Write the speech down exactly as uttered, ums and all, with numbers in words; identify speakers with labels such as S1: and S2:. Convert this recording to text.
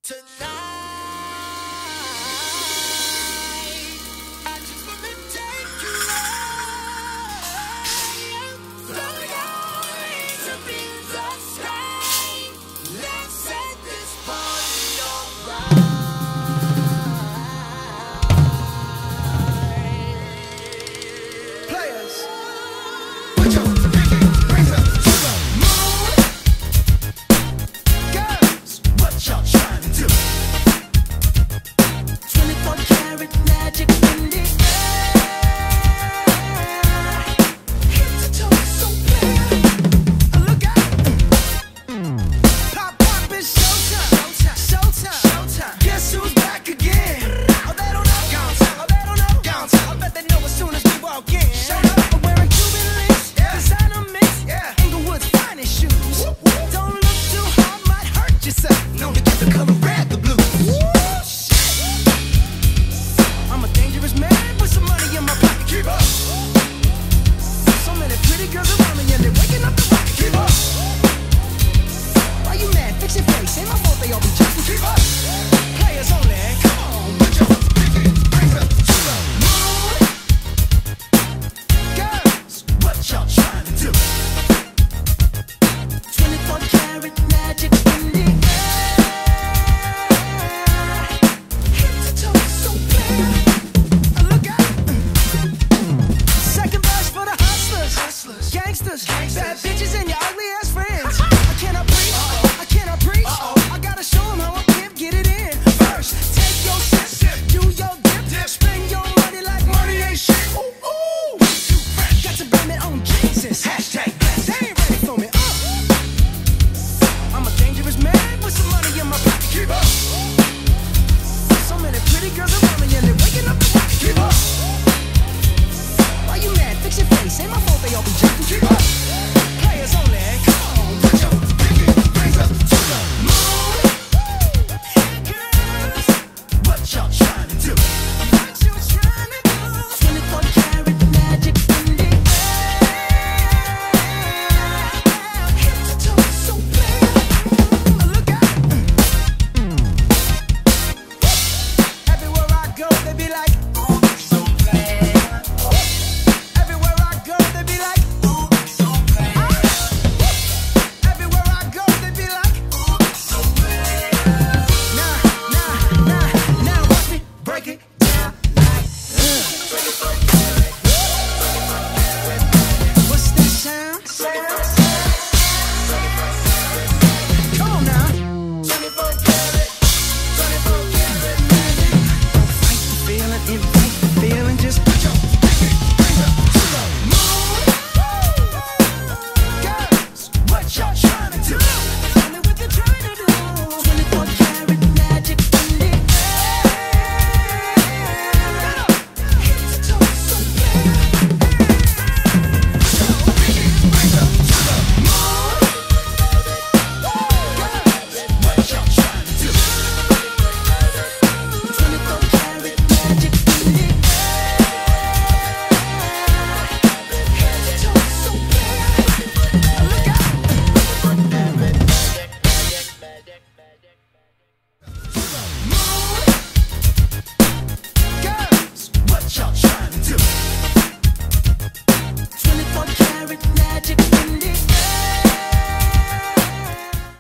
S1: Tonight, I just wanna take you high. Throw your hands up in the sky. Let's set this party alright. Players, put your pinky rings up to the moon. Girls, what y'all trying to do? twenty-four karat magic in the air. Head to toe so clear. Look out. Pop, pop, it's showtime. Showtime. Showtime. Guess who's back again? Oh, they don't know. Gone time. Oh, they don't know. Gone time. I bet they know as soon as we walk in. Show up. I'm wearing Cuban links. Yeah. Designer mix. Yeah. Inglewood's finest shoes. Whoop, whoop. Don't look too hard, might hurt yourself. Known to get the color red, the blue. I'm a dangerous man with some money in my pocket. Keep up. So many pretty girls around me and they're waking up the rocket. Keep up. Why you mad? Fix your face. Ain't my fault they all be